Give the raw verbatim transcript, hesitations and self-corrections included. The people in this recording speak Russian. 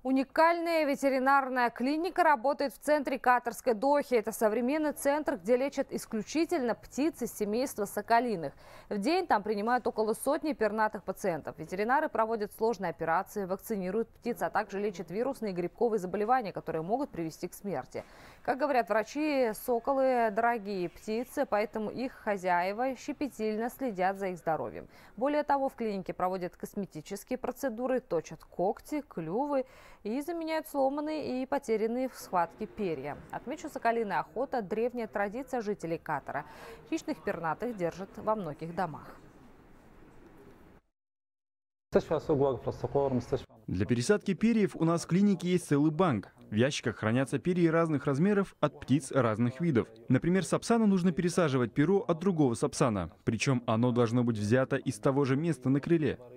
Уникальная ветеринарная клиника работает в центре Катарской Дохи. Это современный центр, где лечат исключительно птиц из семейства соколиных. В день там принимают около сотни пернатых пациентов. Ветеринары проводят сложные операции, вакцинируют птиц, а также лечат вирусные и грибковые заболевания, которые могут привести к смерти. Как говорят врачи, соколы – дорогие птицы, поэтому их хозяева щепетильно следят за их здоровьем. Более того, в клинике проводят косметические процедуры, точат когти, клювы и заменяют сломанные и потерянные в схватке перья. Отмечу, соколиная охота – древняя традиция жителей Катара. Хищных пернатых держат во многих домах. Для пересадки перьев у нас в клинике есть целый банк. В ящиках хранятся перья разных размеров от птиц разных видов. Например, сапсану нужно пересаживать перо от другого сапсана. Причем оно должно быть взято из того же места на крыле.